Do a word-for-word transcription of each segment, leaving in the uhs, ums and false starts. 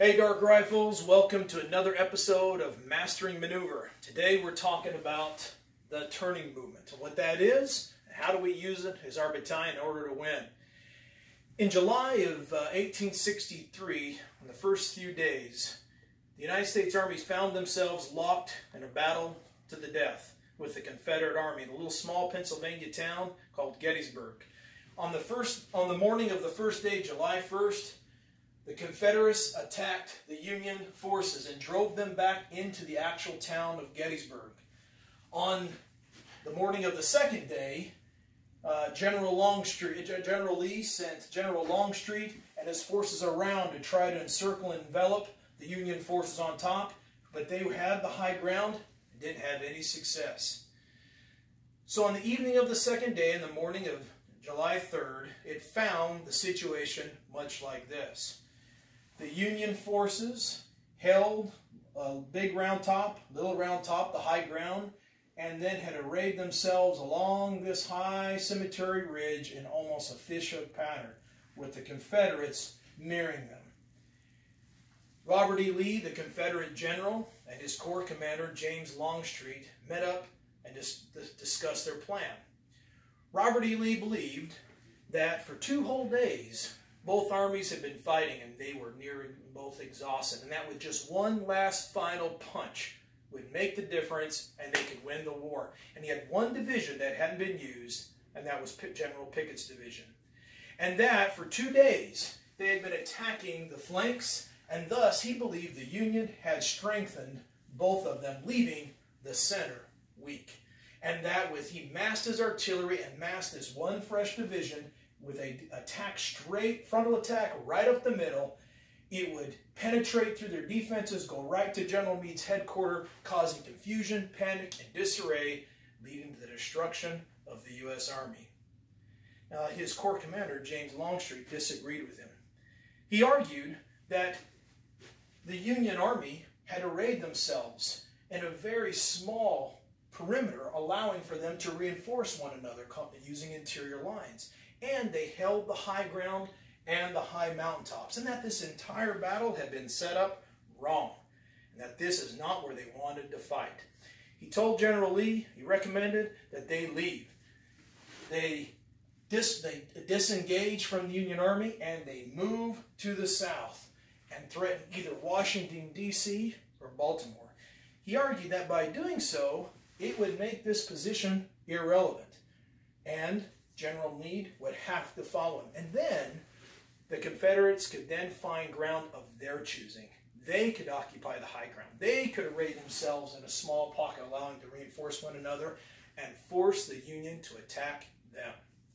Hey Dark Rifles, welcome to another episode of Mastering Maneuver. Today we're talking about the turning movement, what that is, and how do we use it as our battalion in order to win. In July of uh, eighteen sixty-three, in the first few days, the United States armies found themselves locked in a battle to the death with the Confederate Army in a little small Pennsylvania town called Gettysburg. On the, first, on the morning of the first day, July first, the Confederates attacked the Union forces and drove them back into the actual town of Gettysburg. On the morning of the second day, uh, General Longstreet, General Lee sent General Longstreet and his forces around to try to encircle and envelop the Union forces on top, but they had the high ground and didn't have any success. So on the evening of the second day, in the morning of July third, it found the situation much like this. The Union forces held a big round top, little round top, the high ground, and then had arrayed themselves along this high cemetery ridge in almost a fishhook pattern, with the Confederates nearing them. Robert E. Lee, the Confederate general, and his corps commander, James Longstreet, met up and dis discussed their plan. Robert E. Lee believed that for two whole days, both armies had been fighting and they were nearing both exhausted, and that with just one last final punch would make the difference and they could win the war. And he had one division that hadn't been used, and that was General Pickett's division. And that for two days they had been attacking the flanks, and thus he believed the Union had strengthened both of them, leaving the center weak. And that with he massed his artillery and massed his one fresh division with a attack straight, frontal attack right up the middle, it would penetrate through their defenses, go right to General Meade's headquarters, causing confusion, panic, and disarray, leading to the destruction of the U S Army. Now, his corps commander, James Longstreet, disagreed with him. He argued that the Union Army had arrayed themselves in a very small perimeter, allowing for them to reinforce one another using interior lines. And they held the high ground and the high mountaintops, and that this entire battle had been set up wrong, and that this is not where they wanted to fight. He told General Lee, he recommended that they leave. They, dis, they disengage from the Union Army and they move to the south and threaten either Washington, D C or Baltimore. He argued that by doing so, it would make this position irrelevant, and General Meade would have to follow him. And then the Confederates could then find ground of their choosing. They could occupy the high ground. They could array themselves in a small pocket, allowing to reinforce one another and force the Union to attack them.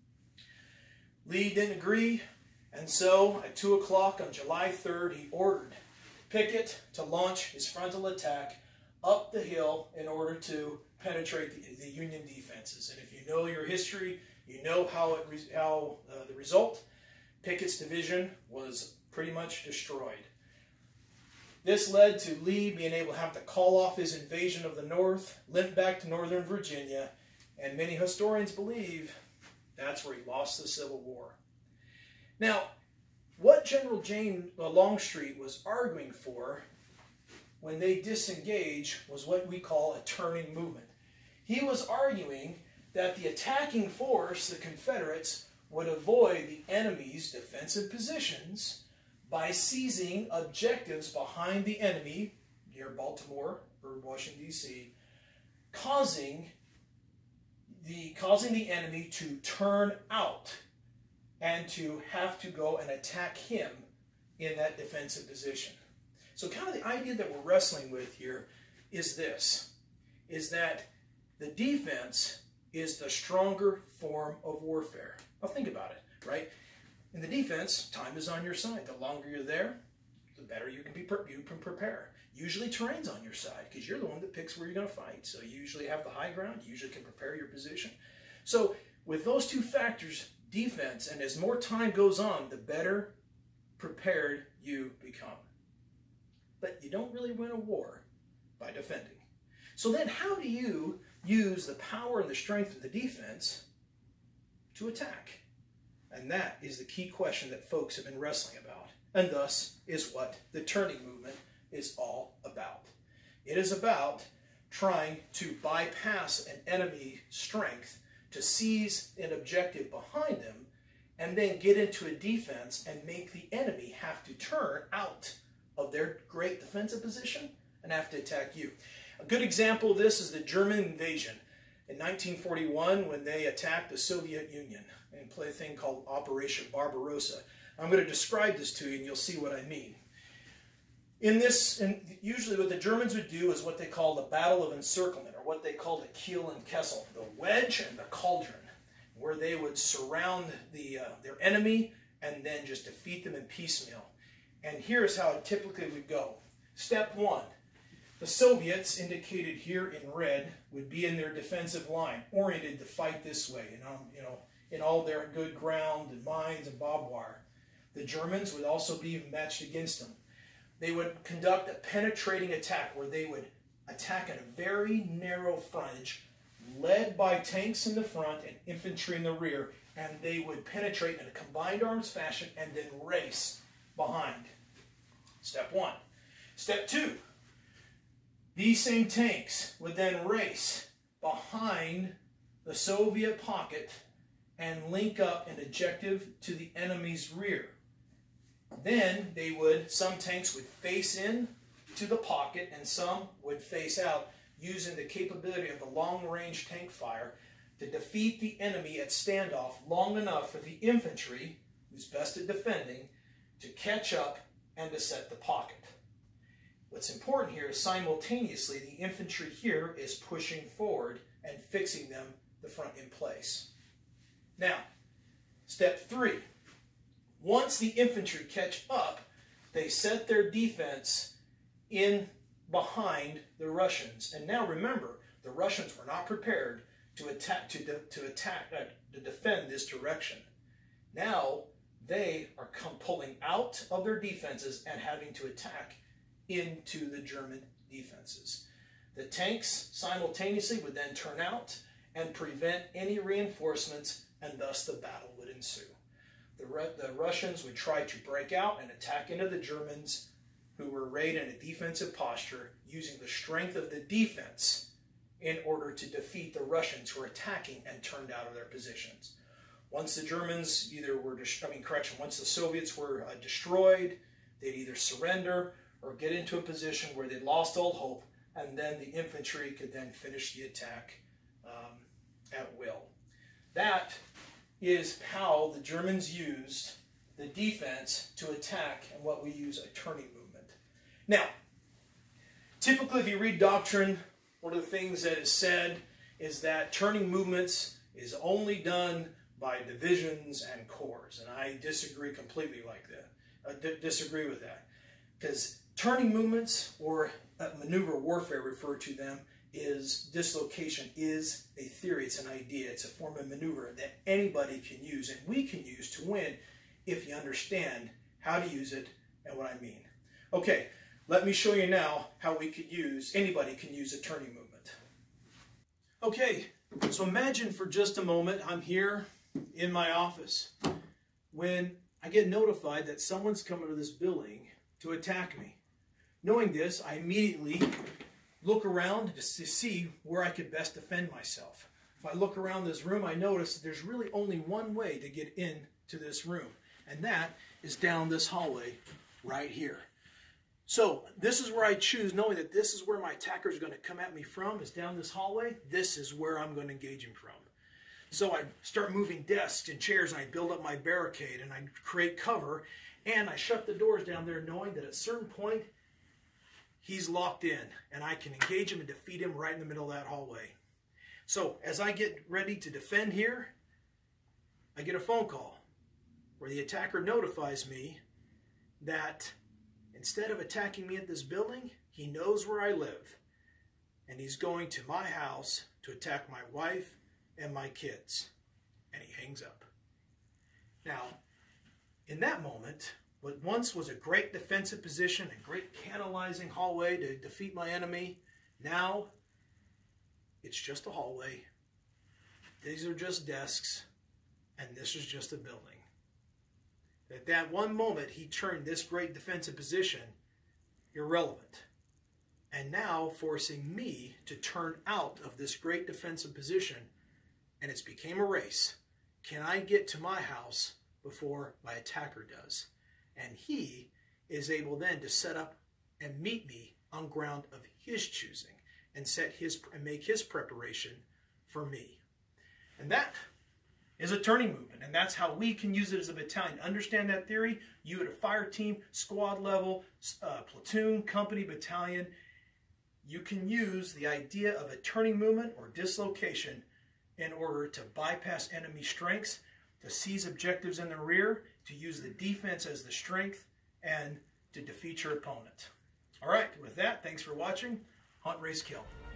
Lee didn't agree, and so at two o'clock on July third, he ordered Pickett to launch his frontal attack up the hill in order to penetrate the, the Union defenses. And if you know your history, you know how, it, how uh, the result, Pickett's division was pretty much destroyed. This led to Lee being able to have to call off his invasion of the North, limp back to Northern Virginia, and many historians believe that's where he lost the Civil War. Now, what General James Longstreet was arguing for when they disengaged was what we call a turning movement. He was arguing that the attacking force, the Confederates, would avoid the enemy's defensive positions by seizing objectives behind the enemy near Baltimore or Washington, D C, causing the, causing the enemy to turn out and to have to go and attack him in that defensive position. So kind of the idea that we're wrestling with here is this, is that the defense is the stronger form of warfare. Now think about it, right? In the defense, time is on your side. The longer you're there, the better you can be you can prepare. Usually terrain's on your side because you're the one that picks where you're going to fight. So you usually have the high ground. You usually can prepare your position. So with those two factors, defense, and as more time goes on, the better prepared you become. But you don't really win a war by defending. So then how do you use the power and the strength of the defense to attack? And that is the key question that folks have been wrestling about. and thus is what the turning movement is all about. It is about trying to bypass an enemy's strength to seize an objective behind them and then get into a defense and make the enemy have to turn out of their great defensive position and have to attack you. A good example of this is the German invasion in nineteen forty-one when they attacked the Soviet Union and played a thing called Operation Barbarossa. I'm going to describe this to you and you'll see what I mean. In this, and usually what the Germans would do is what they call the Battle of Encirclement, or what they called the Kiel and Kessel, the wedge and the cauldron, where they would surround the, uh, their enemy and then just defeat them in piecemeal. And here's how it typically would go. Step one, the Soviets, indicated here in red, would be in their defensive line, oriented to fight this way, you know, you know, in all their good ground and mines and barbed wire. The Germans would also be matched against them. They would conduct a penetrating attack where they would attack at a very narrow frontage, led by tanks in the front and infantry in the rear, and they would penetrate in a combined arms fashion and then race behind. Step one. Step two. These same tanks would then race behind the Soviet pocket and link up an objective to the enemy's rear. Then they would, some tanks would face in to the pocket and some would face out, using the capability of the long-range tank fire to defeat the enemy at standoff long enough for the infantry, who's best at defending, to catch up and to set the pocket. What's important here is simultaneously the infantry here is pushing forward and fixing them the front in place. Now, step three. Once the infantry catch up, they set their defense in behind the Russians. And now remember, the Russians were not prepared to attack to, de, to attack uh, to defend this direction. Now they are come pulling out of their defenses and having to attack into the German defenses. The tanks simultaneously would then turn out and prevent any reinforcements, and thus the battle would ensue. The, the Russians would try to break out and attack into the Germans, who were arrayed in a defensive posture, using the strength of the defense in order to defeat the Russians who were attacking and turned out of their positions. Once the Germans either were, I mean, correction, once the Soviets were uh, destroyed, they'd either surrender or get into a position where they lost all hope, and then the infantry could then finish the attack um, at will. That is how the Germans used the defense to attack and what we use a turning movement. Now, typically if you read doctrine, one of the things that is said is that turning movements is only done by divisions and corps, and I disagree completely like that. I disagree with that, because turning movements, or uh, maneuver warfare refer to them, is dislocation is a theory, it's an idea, it's a form of maneuver that anybody can use and we can use to win if you understand how to use it and what I mean. Okay, let me show you now how we could use, anybody can use a turning movement. Okay, so imagine for just a moment I'm here in my office when I get notified that someone's coming to this building to attack me. Knowing this, I immediately look around to see where I could best defend myself. If I look around this room, I notice that there's really only one way to get into this room, and that is down this hallway right here. So this is where I choose, knowing that this is where my attacker is going to come at me from, is down this hallway. This is where I'm going to engage him from. So I start moving desks and chairs, and I build up my barricade, and I create cover, and I shut the doors down there, knowing that at a certain point, he's locked in, and I can engage him and defeat him right in the middle of that hallway. So as I get ready to defend here, I get a phone call where the attacker notifies me that instead of attacking me at this building, he knows where I live, and he's going to my house to attack my wife and my kids, and he hangs up. Now, in that moment, what once was a great defensive position, a great canalizing hallway to defeat my enemy, now it's just a hallway. These are just desks, and this is just a building. that that one moment he turned this great defensive position irrelevant. And now forcing me to turn out of this great defensive position, and it's became a race. Can I get to my house before my attacker does? And he is able then to set up and meet me on ground of his choosing and set his and make his preparation for me. And that is a turning movement, and that's how we can use it as a battalion. Understand that theory? You at a fire team, squad level, uh, platoon, company, battalion, you can use the idea of a turning movement or dislocation in order to bypass enemy strengths, to seize objectives in the rear, to use the defense as the strength, and to defeat your opponent. All right, with that, thanks for watching. Hunt, Race, Kill.